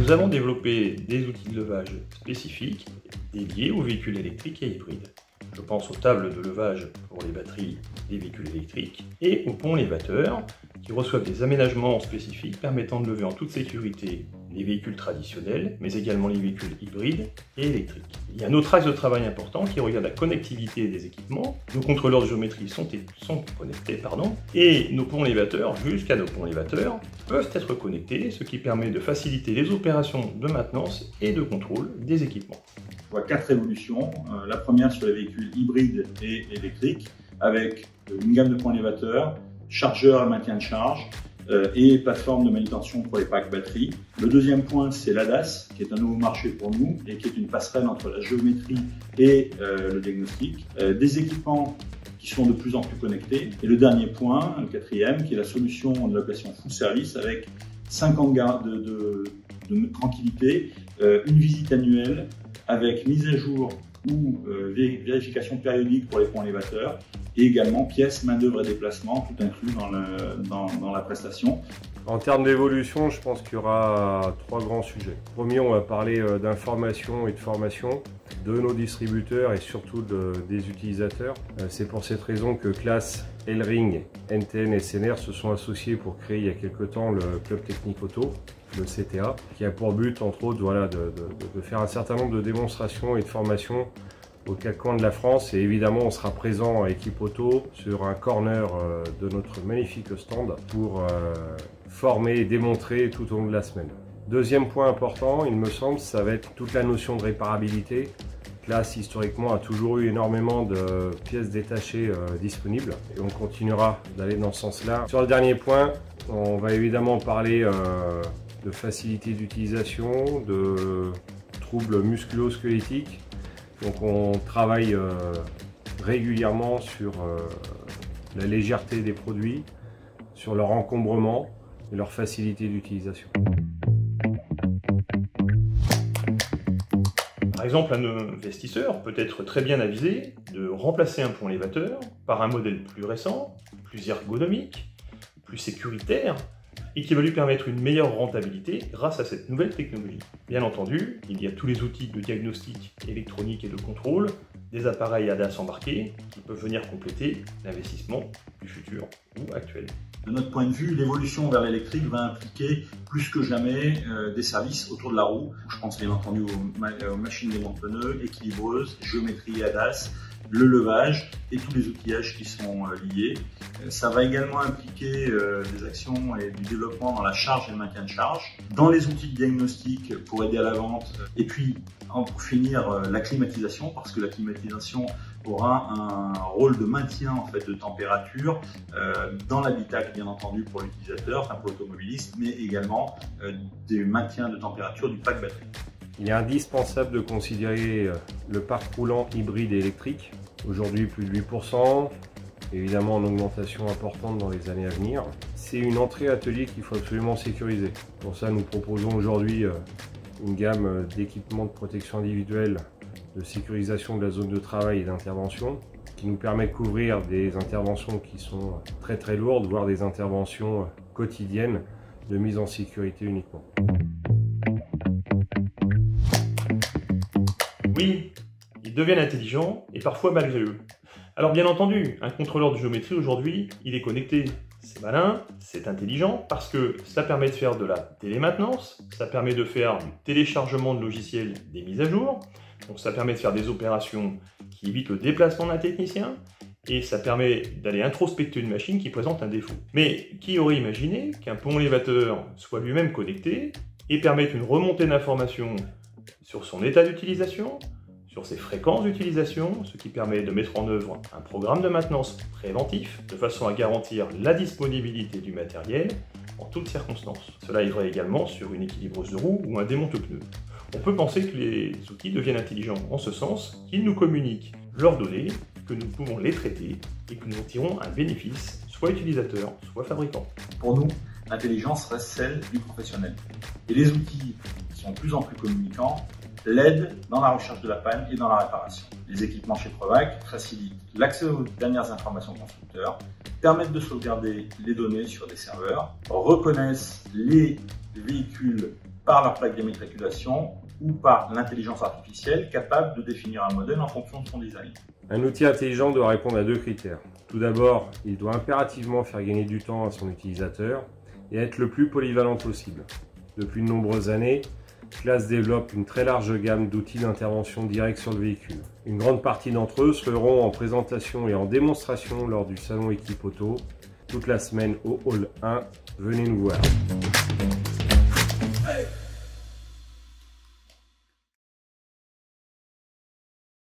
nous avons développé des outils de levage spécifiques dédiés aux véhicules électriques et hybrides. Je pense aux tables de levage pour les batteries des véhicules électriques et aux ponts élévateurs qui reçoivent des aménagements spécifiques permettant de lever en toute sécurité les véhicules traditionnels, mais également les véhicules hybrides et électriques. Il y a un autre axe de travail important qui regarde la connectivité des équipements. Nos contrôleurs de géométrie sont connectés, et nos ponts élévateurs, jusqu'à nos ponts élévateurs, peuvent être connectés, ce qui permet de faciliter les opérations de maintenance et de contrôle des équipements. On voit 4 évolutions. La première sur les véhicules hybrides et électriques, avec une gamme de points élévateurs, chargeurs et maintien de charge, et plateforme de manutention pour les packs batteries. Le deuxième point, c'est l'ADAS, qui est un nouveau marché pour nous et qui est une passerelle entre la géométrie et le diagnostic. Des équipements qui sont de plus en plus connectés. Et le dernier point, le quatrième, qui est la solution de location full service avec 5 ans de tranquillité, une visite annuelle avec mise à jour ou vérification périodique pour les ponts élévateurs, et également pièces, main-d'œuvre et déplacement, tout inclus dans la prestation. En termes d'évolution, je pense qu'il y aura 3 grands sujets. Premier, on va parler d'information et de formation de nos distributeurs et surtout des utilisateurs. C'est pour cette raison que CLAAS, Elring, NTN et SNR se sont associés pour créer il y a quelque temps le Club Technique Auto, le CTA, qui a pour but, entre autres, de faire un certain nombre de démonstrations et de formations aux 4 coins de la France, et évidemment on sera présent à Équipe Auto sur un corner de notre magnifique stand pour former et démontrer tout au long de la semaine. Deuxième point important, il me semble, ça va être toute la notion de réparabilité. CLAAS historiquement a toujours eu énormément de pièces détachées disponibles et on continuera d'aller dans ce sens-là. Sur le dernier point, on va évidemment parler de facilité d'utilisation, de troubles musculo-squelettiques. Donc on travaille régulièrement sur la légèreté des produits, sur leur encombrement et leur facilité d'utilisation. Par exemple, un investisseur peut être très bien avisé de remplacer un pont élévateur par un modèle plus récent, plus ergonomique, plus sécuritaire, et qui va lui permettre une meilleure rentabilité grâce à cette nouvelle technologie. Bien entendu, il y a tous les outils de diagnostic électronique et de contrôle, des appareils ADAS embarqués qui peuvent venir compléter l'investissement du futur ou actuel. De notre point de vue, l'évolution vers l'électrique va impliquer plus que jamais des services autour de la roue. Je pense bien entendu aux machines démonte-pneus, équilibreuses, géométrie ADAS, le levage et tous les outillages qui sont liés. Ça va également impliquer des actions et du développement dans la charge et le maintien de charge, dans les outils de diagnostic pour aider à la vente, et puis pour finir la climatisation, parce que la climatisation aura un rôle de maintien en fait de température dans l'habitacle, bien entendu pour l'utilisateur, enfin pour l'automobiliste, mais également des maintiens de température du pack batterie. Il est indispensable de considérer le parc roulant hybride et électrique. Aujourd'hui plus de 8%, évidemment en augmentation importante dans les années à venir. C'est une entrée atelier qu'il faut absolument sécuriser. Pour ça, nous proposons aujourd'hui une gamme d'équipements de protection individuelle, de sécurisation de la zone de travail et d'intervention, qui nous permet de couvrir des interventions qui sont très lourdes, voire des interventions quotidiennes de mise en sécurité uniquement. Oui, ils deviennent intelligents et parfois malgré eux. Alors bien entendu, un contrôleur de géométrie aujourd'hui, il est connecté. C'est malin, c'est intelligent parce que ça permet de faire de la télémaintenance, ça permet de faire du téléchargement de logiciels, des mises à jour, donc ça permet de faire des opérations qui évitent le déplacement d'un technicien, et ça permet d'aller introspecter une machine qui présente un défaut. Mais qui aurait imaginé qu'un pont élévateur soit lui-même connecté et permette une remontée d'informations sur son état d'utilisation, sur ses fréquences d'utilisation, ce qui permet de mettre en œuvre un programme de maintenance préventif de façon à garantir la disponibilité du matériel en toutes circonstances. Cela est vrai également sur une équilibreuse de roue ou un démonte-pneus. On peut penser que les outils deviennent intelligents en ce sens qu'ils nous communiquent leurs données, que nous pouvons les traiter et que nous en tirons un bénéfice, soit utilisateur, soit fabricant. Pour nous, l'intelligence reste celle du professionnel. Et les outils qui sont de plus en plus communicants l'aident dans la recherche de la panne et dans la réparation. Les équipements chez Provac facilitent l'accès aux dernières informations constructeurs, permettent de sauvegarder les données sur des serveurs, reconnaissent les véhicules par la plaque d'immatriculation ou par l'intelligence artificielle capable de définir un modèle en fonction de son design. Un outil intelligent doit répondre à deux critères. Tout d'abord, il doit impérativement faire gagner du temps à son utilisateur et être le plus polyvalent possible. Depuis de nombreuses années, Claas développe une très large gamme d'outils d'intervention directe sur le véhicule. Une grande partie d'entre eux seront en présentation et en démonstration lors du salon Équipe Auto, toute la semaine au Hall 1. Venez nous voir.